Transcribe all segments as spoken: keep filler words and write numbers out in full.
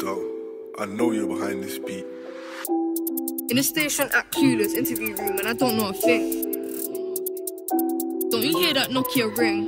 Yo, I know you're behind this beat. In the station at Clueless interview room, and I don't know a thing. Don't you hear that Nokia ring?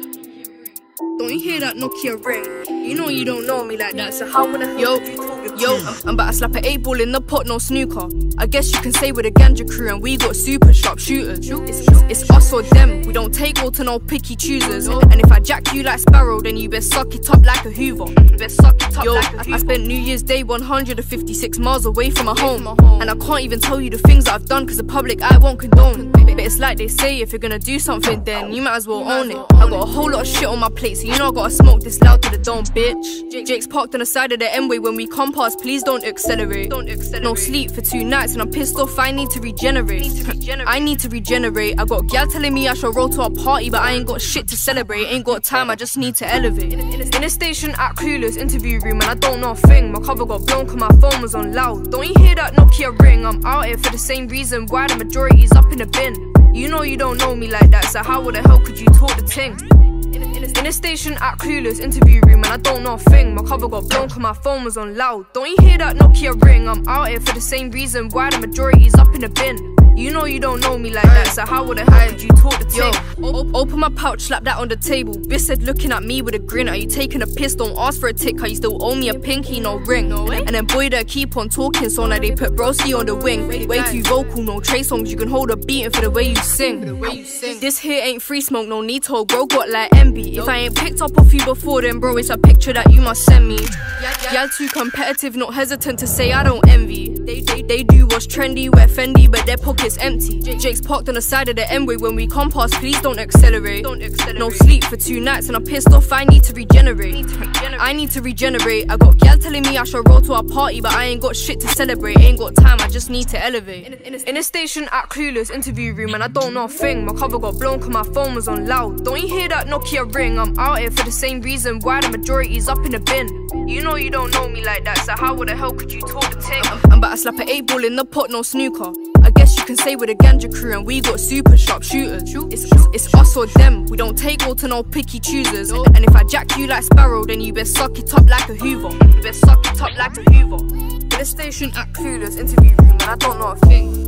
Don't you hear that Nokia ring? You know you don't know me like that, so how would I Yo, yo, I'm, I'm about to slap an eight ball in the pot, no snooker. I guess you can say we're the ganja crew and we got super sharp shooters. It's, it's, it's us or them, we don't take all to no picky choosers. And if I jack you like Sparrow, then you best suck it up like a Hoover. You best suck it up Yo, like a Hoover. I spent New Year's Day one hundred fifty-six miles away from my home, and I can't even tell you the things that I've done cause the public eye won't condone. But it's like they say, if you're gonna do something then you might as well own it. I got a whole lot of shit on my plate, so you know I gotta smoke this loud to the dome, bitch. Jake's parked on the side of the M-way, when we come past, please don't accelerate. Don't accelerate. No sleep for two nights and I'm pissed off, I need to regenerate. Need to regenerate. I need to regenerate. I got gal telling me I should roll to a party, but I ain't got shit to celebrate. Ain't got time, I just need to elevate. In a station at Clueless interview room, and I don't know a thing. My cover got blown cause my phone was on loud. Don't you hear that Nokia ring? I'm out here for the same reason why the majority's up in the bin. You know you don't know me like that, so how the hell could you talk the ting? In a station at Clueless interview room, and I don't know a thing. My cover got blown cause my phone was on loud. Don't you hear that Nokia ring? I'm out here for the same reason why the majority's up in the bin. You know you don't know me like that, so how the hell could you talk the ting? Yo, open my pouch, slap that on the table. Bitch said looking at me with a grin. Are you taking a piss? Don't ask for a tick, how you still owe me a pinky, no ring. And then boy that keep on talking, so now they put broski on the wing. Way too vocal, no Trey songs, you can hold a beating for the way you sing. This here ain't free smoke, no need to, bro got like envy. If I ain't picked up off you before then bro, it's a picture that you must send me. Y'all too competitive, not hesitant to say I don't envy. They, they, they do what's trendy, we're Fendi, but their pockets empty. Jake's parked on the side of the M-way, when we come past, please don't accelerate. Don't accelerate. No sleep for two nights and I'm pissed off, I need to regenerate. Need to regenerate. I need to regenerate. I got gal telling me I should roll to a party, but I ain't got shit to celebrate. Ain't got time, I just need to elevate. In a, in a, in a station at Clueless interview room, and I don't know a thing. My cover got blown cause my phone was on loud. Don't you hear that Nokia ring? I'm out here for the same reason why the majority's up in the bin. You know you don't know me like that, so how the hell could you talk the ting? I'm, I'm about to slap an eight ball in the pot, no snooker. I guess you can say we're the ganja crew and we got super sharp shooters. It's, it's, it's us or them, we don't take all to no picky choosers. And if I jack you like Sparrow, then you best suck it up like a Hoover. You best suck it up like a Hoover. In the station at Clueless interview room, and I don't know a thing.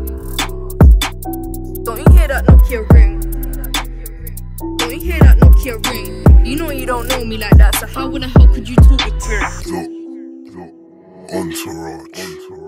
Don't you hear that Nokia ring? Don't you hear that Nokia ring? You know you don't know me like that, so how the hell could you talk it to? Yo, yo, entourage. entourage.